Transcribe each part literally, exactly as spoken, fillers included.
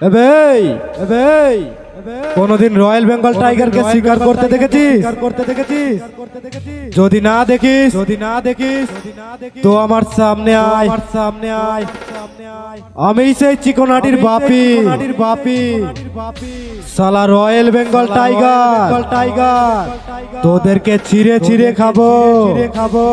কোনদিন royal Bengal tiger কে শিকার করতে দেখেছিস? যদি না দেখিস যদি না দেখিস তো আমার সামনে আয়, আমার সামনে আয়। আমি সেই চিকনাটির বাপি বাপি সালা রয়্যাল বেঙ্গল টাইগার টাইগার তোদেরকে ছিঁড়ে ছিঁড়ে খাবো খাবো।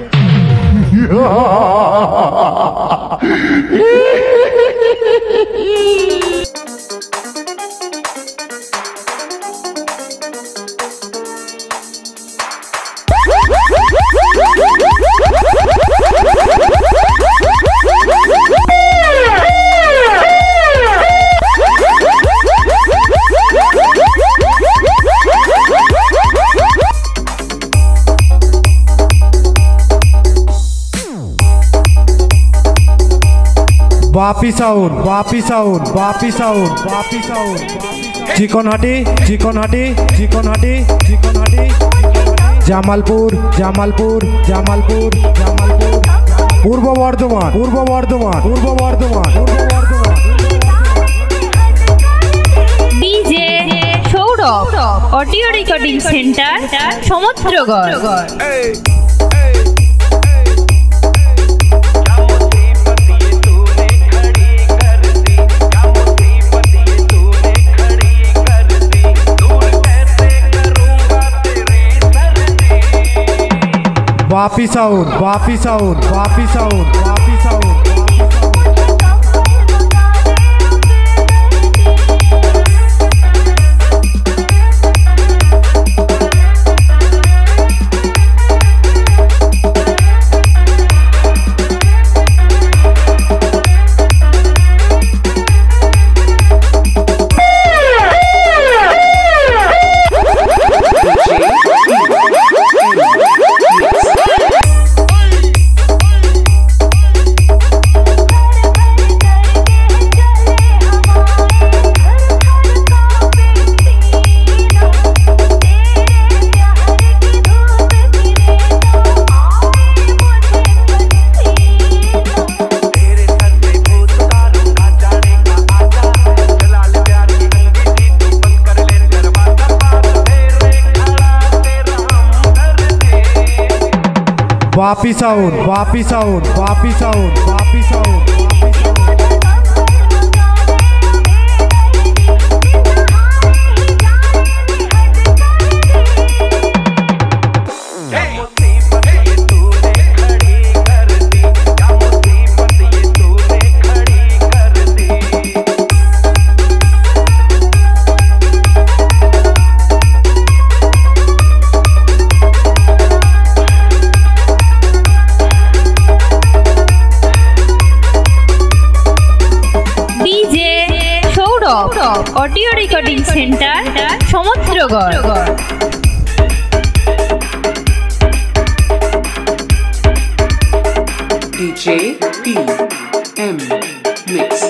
Bapi sound Bapi sound Bapi sound Bapi sound Chikanhati Chikanhati Chikanhati Chikanhati Jamalpur Jamalpur Jamalpur Jamalpur Purba Bardhaman Purba Bardhaman Purba Bardhaman Purba Bardhaman DJ Sourav audio recording centre Samudragarh. Bapi sound Bapi sound Bapi sound Bapi sound Bapi sound Bapi sound Bapi sound Bapi sound audio recording centre Samudragarh. DJ P M mix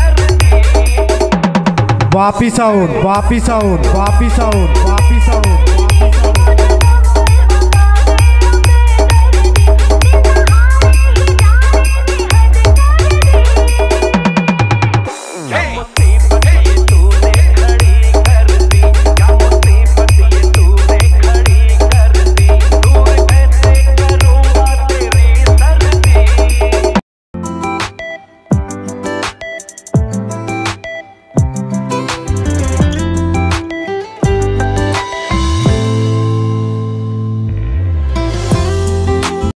Bapi sound Bapi sound Bapi sound Bapi sound